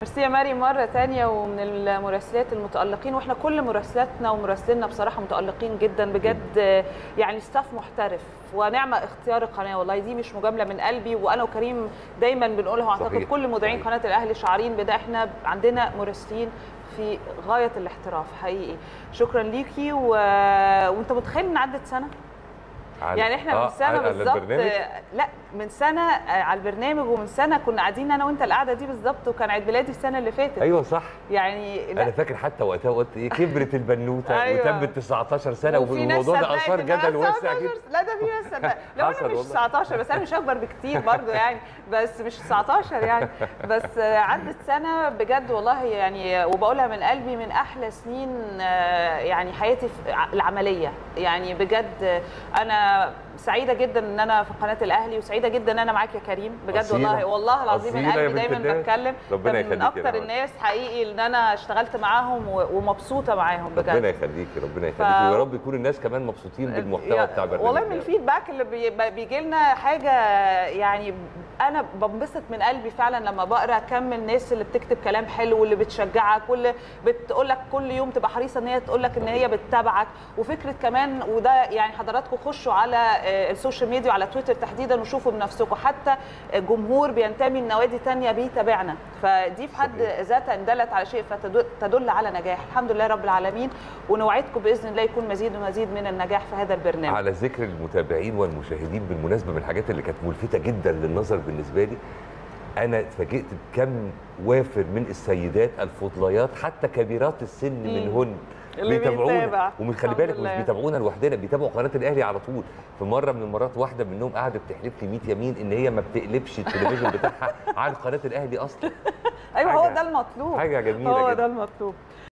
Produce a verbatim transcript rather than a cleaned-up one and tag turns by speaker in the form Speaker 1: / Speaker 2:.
Speaker 1: ميرسي يا مريم مرة تانية، ومن المراسلات المتألقين، واحنا كل مراسلاتنا ومراسليننا بصراحة متألقين جدا بجد. يعني ستاف محترف ونعمة اختيار القناة، والله دي مش مجاملة من قلبي، وانا وكريم دايما بنقولها، واعتقد كل مذيعين قناة الاهلي شعارين بده، احنا عندنا مراسلين في غاية الاحتراف حقيقي. شكرا ليكي و... وانت متخيل ان عدت سنة؟ يعني احنا من سنه بالظبط، لا من سنه على البرنامج، ومن سنه كنا قاعدين انا وانت القعده دي بالظبط، وكان عيد ميلادي السنه اللي فاتت.
Speaker 2: ايوه صح،
Speaker 1: يعني
Speaker 2: لا. انا فاكر حتى وقتها قلت ايه، كبرت البنوته. أيوة. وتمت تسعتاشر سنه،
Speaker 1: والموضوع
Speaker 2: ده اثار جدل واسع جدا.
Speaker 1: لا ده في ناس صدق، لو انا مش تسعتاشر، بس انا مش اكبر بكتير برضو يعني، بس مش تسعتاشر يعني، بس عدت سنه بجد والله يعني، وبقولها من قلبي، من احلى سنين يعني حياتي العمليه يعني بجد. انا سعيده جدا ان انا في قناه الاهلي، وسعيده جدا ان انا معاك يا كريم بجد. أصيلة. والله والله العظيم من قلبي دايما بتكلم،
Speaker 2: ربنا يخليكي،
Speaker 1: من اكتر الناس حقيقي ان انا اشتغلت معاهم ومبسوطه معاهم بجد.
Speaker 2: ربنا يخليكي، ربنا يخليكي، ف... ويا رب يكون الناس كمان مبسوطين بالمحتوى بتاع برنامج.
Speaker 1: والله من الفيدباك اللي بي... بيجي لنا حاجه يعني، انا بنبسط من قلبي فعلا لما بقرا كم الناس اللي بتكتب كلام حلو، واللي بتشجعك، واللي بتقول لك كل يوم تبقى حريصه ان هي تقول لك ان هي بتتابعك. وفكره كمان، وده يعني حضراتكم خشوا على السوشيال ميديا وعلى تويتر تحديدا وشوفوا بنفسكم، حتى جمهور بينتمي لنوادي ثانيه بيتابعنا، فدي في حد ذاتها ان دلت على شيء فتدل على نجاح. الحمد لله رب العالمين، ونوعدكم باذن الله يكون مزيد ومزيد من النجاح في هذا البرنامج.
Speaker 2: على ذكر المتابعين والمشاهدين، بالمناسبه من الحاجات اللي كانت ملفته جدا للنظر بالنسبه لي، انا اتفاجئت بكم وافر من السيدات الفضليات حتى كبيرات السن منهن
Speaker 1: اللي
Speaker 2: بيتابعونا، ومن خلي بالك مش بيتابعونا لوحدنا، بيتابعوا قناه الاهلي على طول. في مره من المرات واحده منهم قعدت تحلف لي مية يمين ان هي ما بتقلبش التلفزيون بتاعها عن قناه الاهلي اصلا.
Speaker 1: ايوه هو ده المطلوب،
Speaker 2: حاجه جميله
Speaker 1: هو
Speaker 2: جدا.
Speaker 1: ده المطلوب.